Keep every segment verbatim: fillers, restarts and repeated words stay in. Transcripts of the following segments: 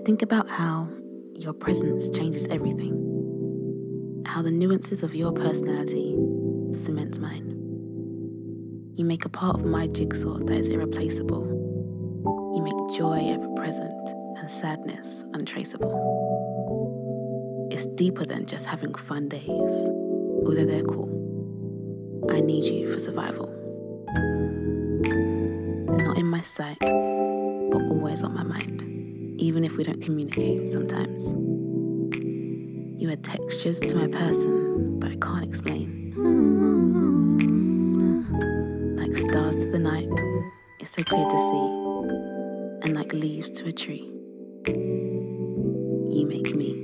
think about how your presence changes everything, how the nuances of your personality cement mine. You make a part of my jigsaw that is irreplaceable. You make joy ever present and sadness untraceable. It's deeper than just having fun days, although they're cool. I need you for survival. Not in my sight, but always on my mind, even if we don't communicate sometimes. You add textures to my person that I can't explain. Like stars to the night, it's so clear to see, and like leaves to a tree, you make me.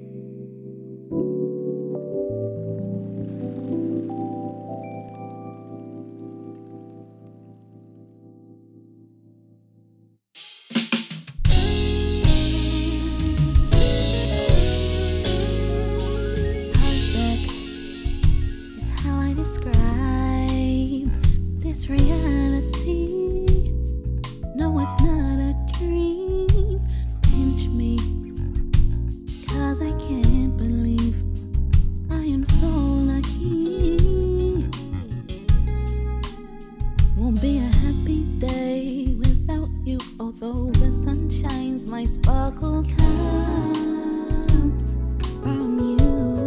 This reality, no, it's not a dream. Pinch me, cause I can't believe I am so lucky. Won't be a happy day without you, although the sun shines, my sparkle comes from you.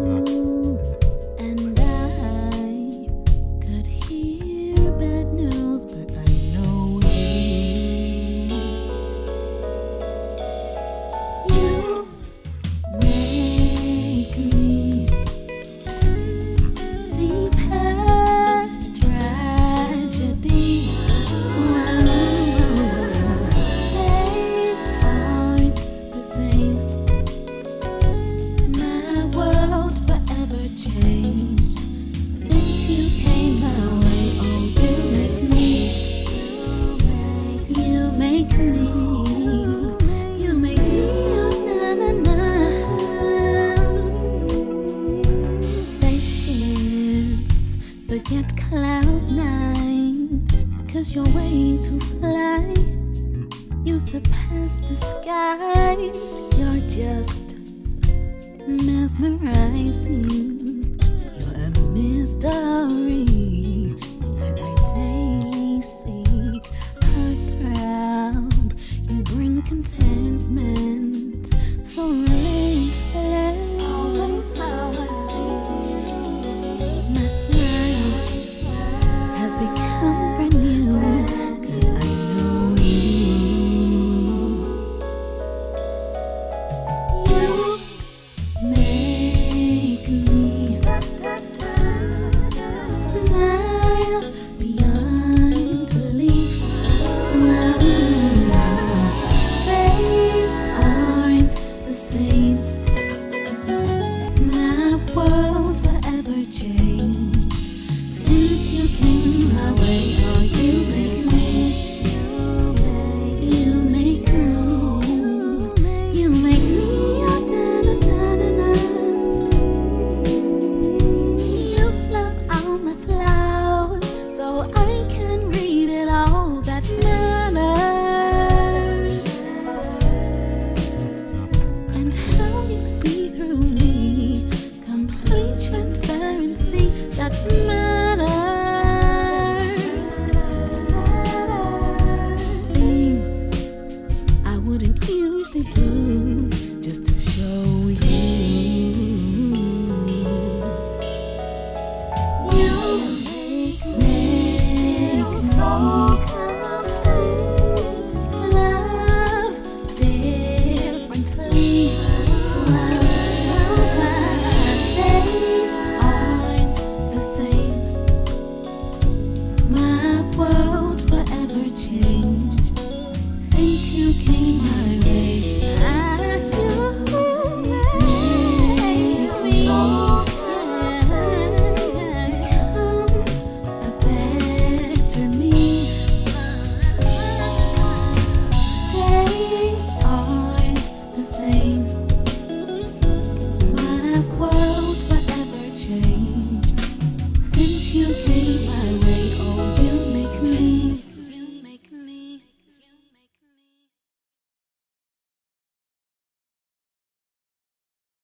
Forget cloud nine, cause you're way to fly. You surpass the skies. You're just mesmerizing. You're a mystery that I daily seek. Heart proud, you bring contentment. So relentless. Always how I just to show you. You make me so complete. Love differently. Days aren't the same. My world forever changed since you came my way. My world forever changed since you came my way.